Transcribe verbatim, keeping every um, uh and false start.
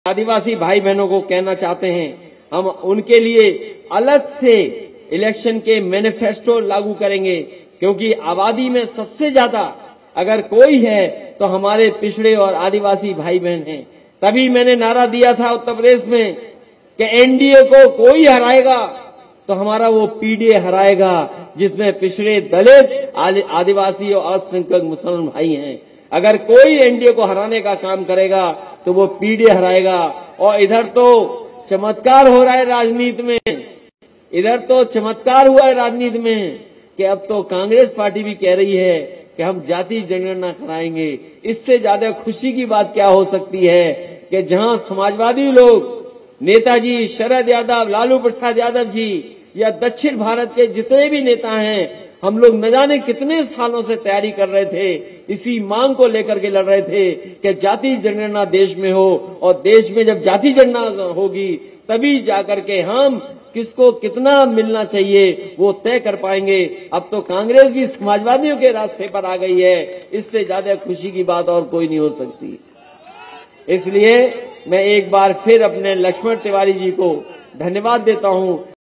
आदिवासी भाई बहनों को कहना चाहते हैं, हम उनके लिए अलग से इलेक्शन के मैनिफेस्टो लागू करेंगे, क्योंकि आबादी में सबसे ज्यादा अगर कोई है तो हमारे पिछड़े और आदिवासी भाई बहन हैं। तभी मैंने नारा दिया था उत्तर प्रदेश में कि एनडीए को कोई हराएगा तो हमारा वो पीडीए हराएगा, जिसमें पिछड़े, दलित, आदिवासी और अल्पसंख्यक मुसलमान भाई हैं। अगर कोई एनडीए को हराने का काम करेगा तो वो पीडीए हराएगा। और इधर तो चमत्कार हो रहा है राजनीति में, इधर तो चमत्कार हुआ है राजनीति में कि अब तो कांग्रेस पार्टी भी कह रही है कि हम जाति जनगणना कराएंगे। इससे ज्यादा खुशी की बात क्या हो सकती है कि जहां समाजवादी लोग, नेताजी शरद यादव, लालू प्रसाद यादव जी या दक्षिण भारत के जितने भी नेता हैं, हम लोग न जाने कितने सालों से तैयारी कर रहे थे, इसी मांग को लेकर के लड़ रहे थे कि जाति जनगणना देश में हो, और देश में जब जाति जनगणना होगी तभी जाकर के हम किसको कितना मिलना चाहिए वो तय कर पाएंगे। अब तो कांग्रेस भी समाजवादियों के रास्ते पर आ गई है, इससे ज्यादा खुशी की बात और कोई नहीं हो सकती। इसलिए मैं एक बार फिर अपने लक्ष्मण तिवारी जी को धन्यवाद देता हूं।